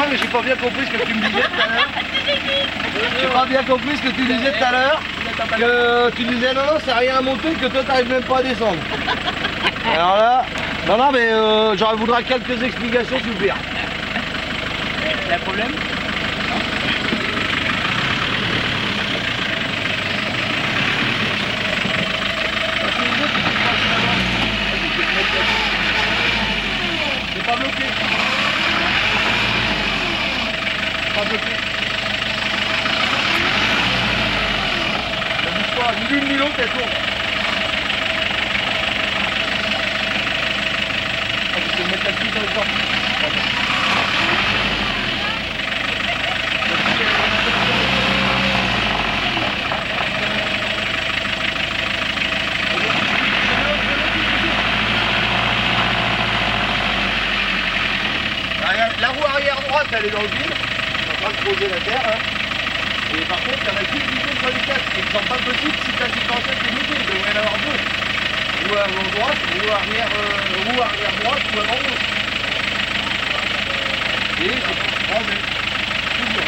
excuse-moi, mais j'ai pas bien compris ce que tu me disais tout à l'heure. J'ai pas bien compris ce que tu disais tout à l'heure. Que tu disais non, non, c'est rien à monter, que toi t'arrives même pas à descendre. Alors là, non, non, mais j'aurais voudrais quelques explications s'il vous plaît. Il y a un problème? C'est pas bloqué. Pas bloqué. Ne bouge pas, ni l'une ni l'autre, elle tourne. Ah, je vais mettre la petite dans le corps. La roue arrière droite, elle est dans le vide. On est en train de creuser la terre. Hein. Et par contre, il y en a qu'une qui tourne sur les quatre. Ce qui ne semble pas possible si ta différentiel est montée. Il devrait y en avoir deux. Roue avant droite, roue arrière droite ou avant gauche. Et c'est rangé. Toujours.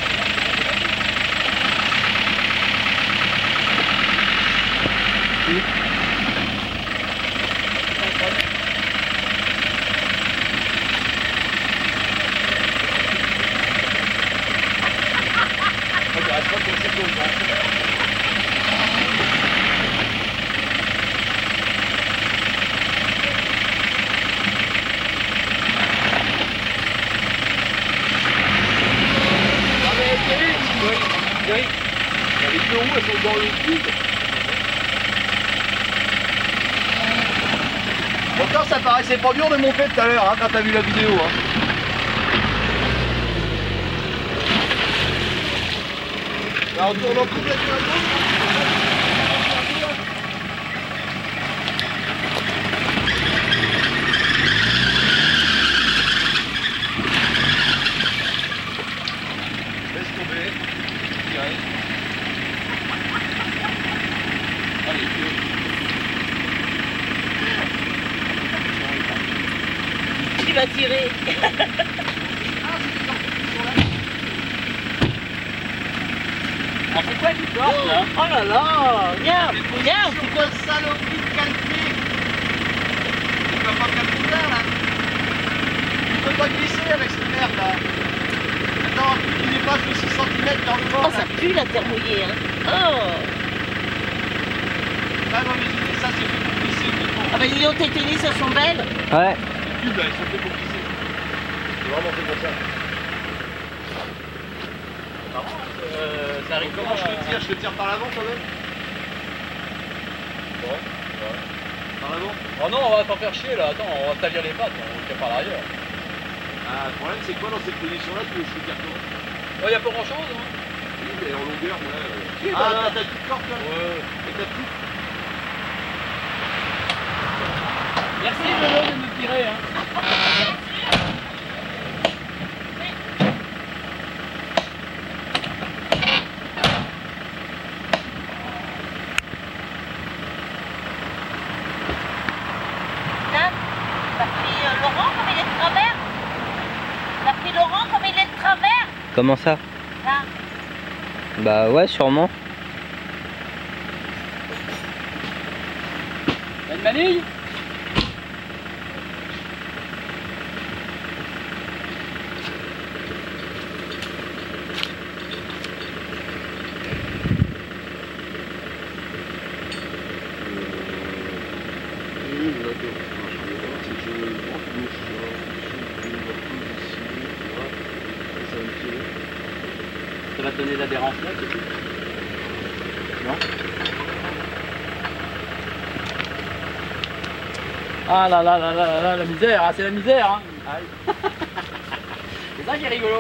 Les deux roues, elles sont dans le vide. Pourtant, ça paraissait pas dur de monter tout à l'heure, hein, quand t'as vu la vidéo. Hein. Là, on tourne en complètement à gauche. Laisse tomber. Tirer. Allez, Tu vas tirer. Ah, c'est quoi qui porte là? Oh là là, viens, viens. C'est quoi le saloperie de calquer? Tu peux pas calquer là? Tu peux pas glisser avec cette merde là. Attends, il dépasse les 6 cm dans le Oh, bord. ça pue la terre mouillée. Hein. Oh. Ah non, mais j'ai dit ça, c'est fait pour glisser. Ah ben, dis donc, tes tennis, elles sont belles. Ouais. Les tubes là, ils sont faits pour glisser. C'est vraiment fait pour ça. Ça arrive Comment je te tire? Je te tire par l'avant quand même? Bon, Par l'avant? oh non, on va pas faire chier là, attends, on va talir les pattes, on le tire par l'arrière. Ah, le problème c'est quoi dans cette position là? Tu veux que je te tire comment? Oh, y a pas grand chose, hein? Oui, mais en longueur, ouais. Ah, Ah, t'as toute corde là? Ouais. Et t'as tout? Merci Lolo de nous tirer, hein. Tiens, t'as pris Laurent comme il est de travers. T'as pris Laurent comme il est de travers. Comment ça? Là. Bah ouais, sûrement. Y'a une manille? Ça va te donner l'adhérence là, c'est tout. Non? Ah là là là là là là, la misère, hein, c'est la misère, hein. C'est ça qui est rigolo.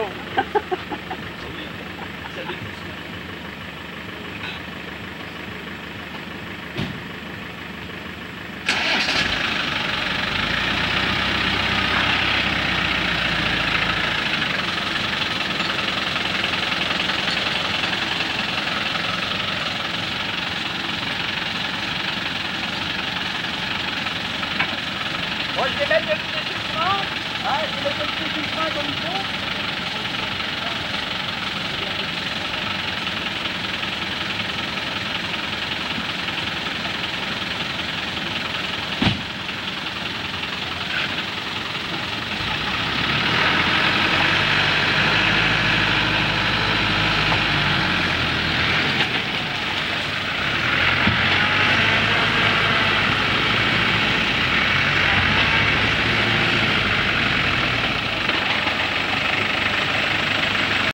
Bon, je vais mettre le petit frein. Ah, je vais mettre le petit frein comme il faut.